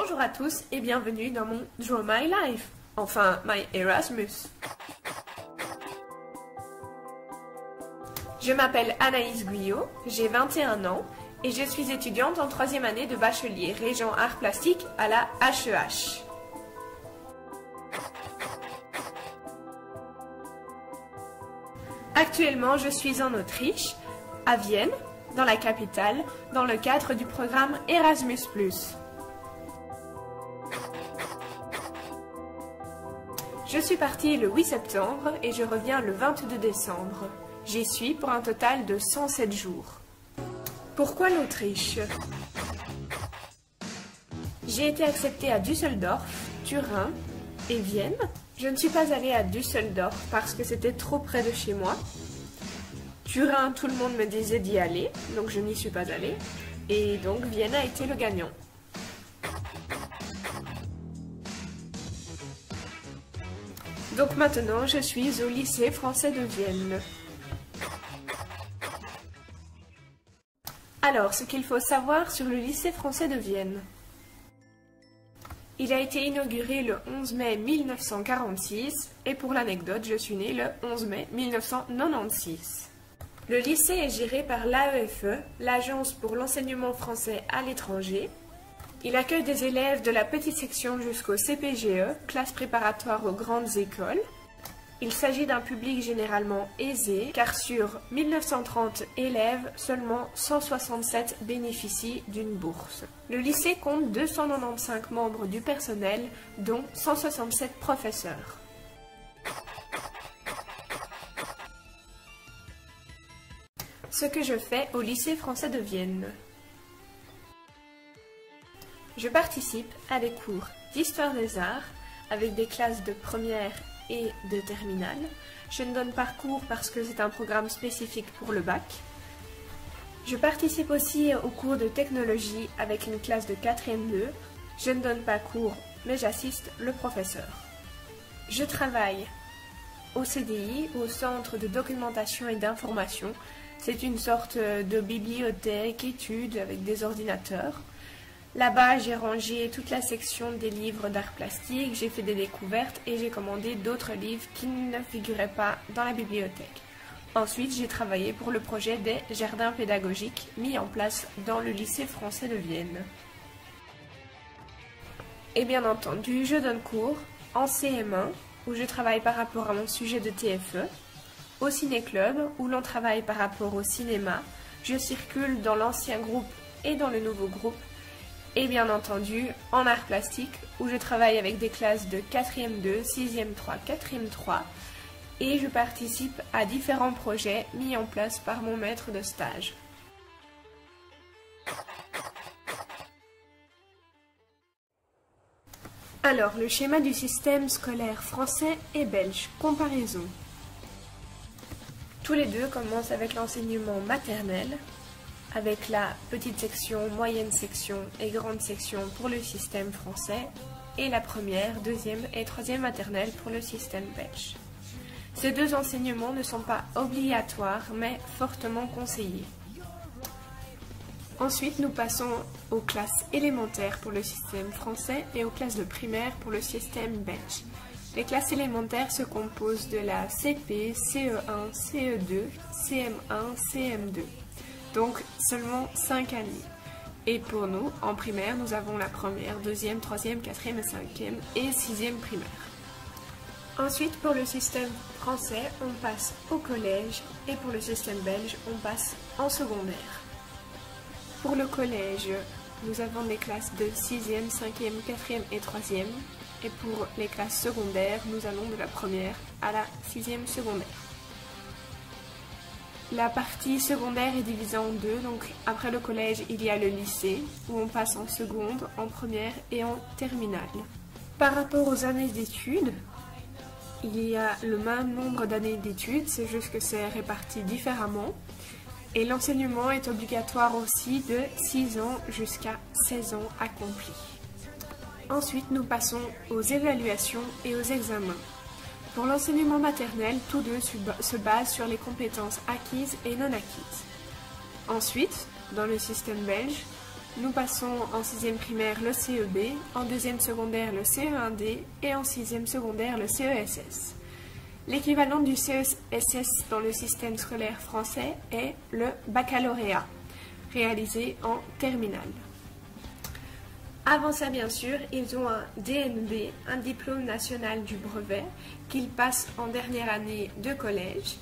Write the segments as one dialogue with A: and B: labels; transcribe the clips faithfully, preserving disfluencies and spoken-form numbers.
A: Bonjour à tous et bienvenue dans mon Draw My Life, enfin My Erasmus. Je m'appelle Anaïs Guyot, j'ai vingt et un ans et je suis étudiante en troisième année de bachelier Régent Arts Plastiques à la H E H. Actuellement, je suis en Autriche, à Vienne, dans la capitale, dans le cadre du programme Erasmus plus. Je suis partie le huit septembre et je reviens le vingt-deux décembre. J'y suis pour un total de cent sept jours. Pourquoi l'Autriche? J'ai été acceptée à Düsseldorf, Turin et Vienne. Je ne suis pas allée à Düsseldorf parce que c'était trop près de chez moi. Turin, tout le monde me disait d'y aller, donc je n'y suis pas allée. Et donc Vienne a été le gagnant. Donc maintenant, je suis au lycée français de Vienne. Alors, ce qu'il faut savoir sur le lycée français de Vienne. Il a été inauguré le onze mai mille neuf cent quarante-six et pour l'anecdote, je suis née le onze mai mille neuf cent quatre-vingt-seize. Le lycée est géré par l'A E F E, l'Agence pour l'enseignement français à l'étranger. Il accueille des élèves de la petite section jusqu'au C P G E, classe préparatoire aux grandes écoles. Il s'agit d'un public généralement aisé, car sur mille neuf cent trente élèves, seulement cent soixante-sept bénéficient d'une bourse. Le lycée compte deux cent quatre-vingt-quinze membres du personnel, dont cent soixante-sept professeurs. Ce que je fais au lycée français de Vienne. Je participe à des cours d'histoire des arts avec des classes de première et de terminale. Je ne donne pas cours parce que c'est un programme spécifique pour le bac. Je participe aussi aux cours de technologie avec une classe de quatrième deux. Je ne donne pas cours, mais j'assiste le professeur. Je travaille au C D I, au Centre de documentation et d'information. C'est une sorte de bibliothèque, études avec des ordinateurs. Là-bas, j'ai rangé toute la section des livres d'art plastique, j'ai fait des découvertes et j'ai commandé d'autres livres qui ne figuraient pas dans la bibliothèque. Ensuite, j'ai travaillé pour le projet des jardins pédagogiques mis en place dans le lycée français de Vienne. Et bien entendu, je donne cours en C M un, où je travaille par rapport à mon sujet de T F E, au ciné-club, où l'on travaille par rapport au cinéma. Je circule dans l'ancien groupe et dans le nouveau groupe. Et bien entendu, en art plastique, où je travaille avec des classes de quatrième deux, sixième trois, quatrième trois, et je participe à différents projets mis en place par mon maître de stage. Alors, le schéma du système scolaire français et belge, comparaison. Tous les deux commencent avec l'enseignement maternel, avec la petite section, moyenne section et grande section pour le système français, et la première, deuxième et troisième maternelle pour le système belge. Ces deux enseignements ne sont pas obligatoires, mais fortement conseillés. Ensuite, nous passons aux classes élémentaires pour le système français et aux classes de primaire pour le système belge. Les classes élémentaires se composent de la C P, C E un, C E deux, C M un, C M deux. Donc seulement cinq années. Et pour nous, en primaire, nous avons la première, deuxième, troisième, quatrième et cinquième et sixième primaire. Ensuite, pour le système français, on passe au collège et pour le système belge, on passe en secondaire. Pour le collège, nous avons des classes de sixième, cinquième, quatrième et troisième. Et pour les classes secondaires, nous allons de la première à la sixième secondaire. La partie secondaire est divisée en deux, donc après le collège, il y a le lycée, où on passe en seconde, en première et en terminale. Par rapport aux années d'études, il y a le même nombre d'années d'études, c'est juste que c'est réparti différemment. Et l'enseignement est obligatoire aussi de six ans jusqu'à seize ans accomplis. Ensuite, nous passons aux évaluations et aux examens. Pour l'enseignement maternel, tous deux se basent sur les compétences acquises et non acquises. Ensuite, dans le système belge, Nous passons en sixième primaire le C E B, en deuxième secondaire le C E un D et en sixième secondaire le C E S S. L'équivalent du C E S S dans le système scolaire français est le baccalauréat, réalisé en terminale. Avant ça, bien sûr, ils ont un D N B, un diplôme national du brevet, qu'ils passent en dernière année de collège.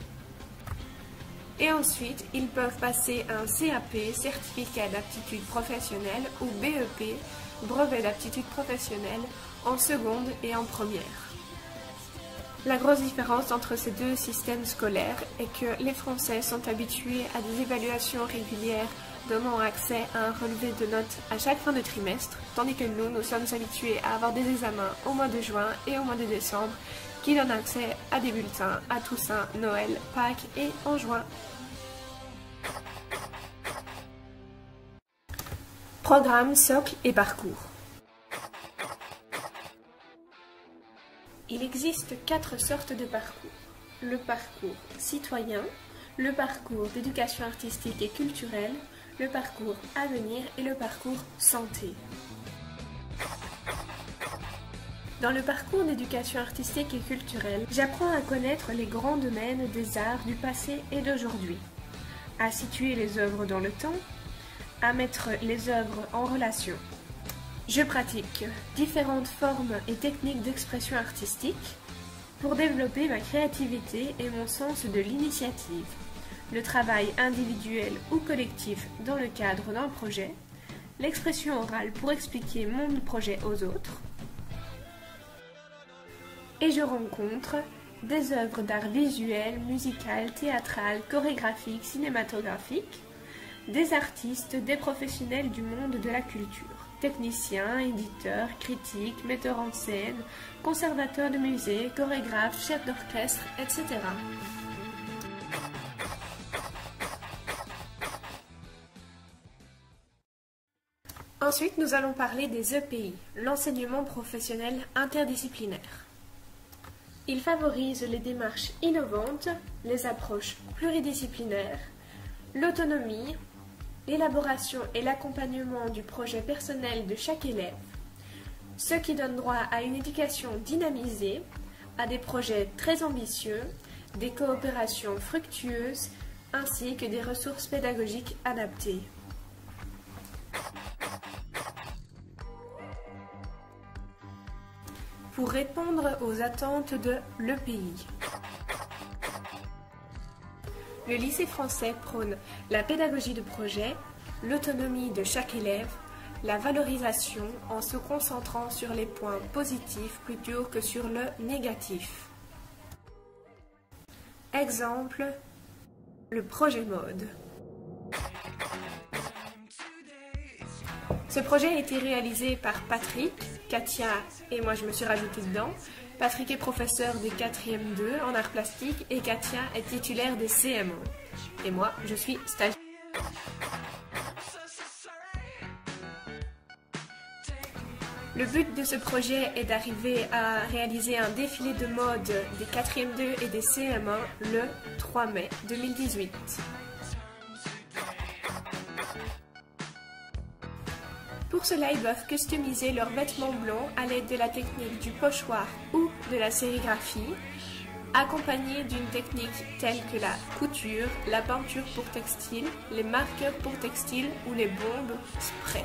A: Et ensuite, ils peuvent passer un C A P, certificat d'aptitude professionnelle, ou B E P, brevet d'aptitude professionnelle, en seconde et en première. La grosse différence entre ces deux systèmes scolaires est que les Français sont habitués à des évaluations régulières donnant accès à un relevé de notes à chaque fin de trimestre, tandis que nous, nous sommes habitués à avoir des examens au mois de juin et au mois de décembre qui donnent accès à des bulletins à Toussaint, Noël, Pâques et en juin. Programme, socle et parcours. Il existe quatre sortes de parcours. Le parcours citoyen, le parcours d'éducation artistique et culturelle, le parcours avenir et le parcours santé. Dans le parcours d'éducation artistique et culturelle, j'apprends à connaître les grands domaines des arts du passé et d'aujourd'hui, à situer les œuvres dans le temps, à mettre les œuvres en relation. Je pratique différentes formes et techniques d'expression artistique pour développer ma créativité et mon sens de l'initiative, le travail individuel ou collectif dans le cadre d'un projet, l'expression orale pour expliquer mon projet aux autres, et je rencontre des œuvres d'art visuel, musical, théâtral, chorégraphique, cinématographique, des artistes, des professionnels du monde de la culture, techniciens, éditeurs, critiques, metteurs en scène, conservateurs de musées, chorégraphes, chefs d'orchestre, et cetera. Ensuite, nous allons parler des E P I, l'enseignement professionnel interdisciplinaire. Il favorise les démarches innovantes, les approches pluridisciplinaires, l'autonomie, l'élaboration et l'accompagnement du projet personnel de chaque élève, ce qui donne droit à une éducation dynamisée, à des projets très ambitieux, des coopérations fructueuses, ainsi que des ressources pédagogiques adaptées. Pour répondre aux attentes de l'E P I. Le lycée français prône la pédagogie de projet, l'autonomie de chaque élève, la valorisation en se concentrant sur les points positifs plutôt que sur le négatif. Exemple, le projet mode. Ce projet a été réalisé par Patrick, Katia et moi je me suis rajoutée dedans. Patrick est professeur des quatrième deux en art plastique et Katia est titulaire des C M un. Et moi, je suis stagiaire. Le but de ce projet est d'arriver à réaliser un défilé de mode des quatrième deux et des C M un le trois mai deux mille dix-huit. Pour cela, ils doivent customiser leurs vêtements blancs à l'aide de la technique du pochoir ou de la sérigraphie, accompagnée d'une technique telle que la couture, la peinture pour textile, les marqueurs pour textile ou les bombes spray.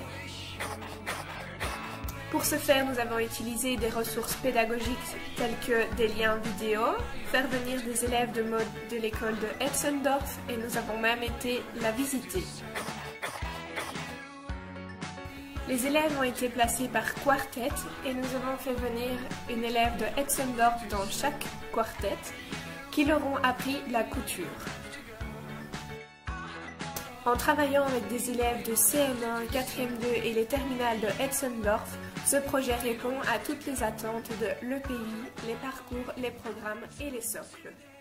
A: Pour ce faire, nous avons utilisé des ressources pédagogiques telles que des liens vidéo, faire venir des élèves de mode de l'école de Hetzendorf et nous avons même été la visiter. Les élèves ont été placés par quartet et nous avons fait venir une élève de Hetzendorf dans chaque quartet qui leur ont appris la couture. En travaillant avec des élèves de C M un, quatrième deux et les terminales de Hetzendorf, ce projet répond à toutes les attentes de l'E P I, les parcours, les programmes et les socles.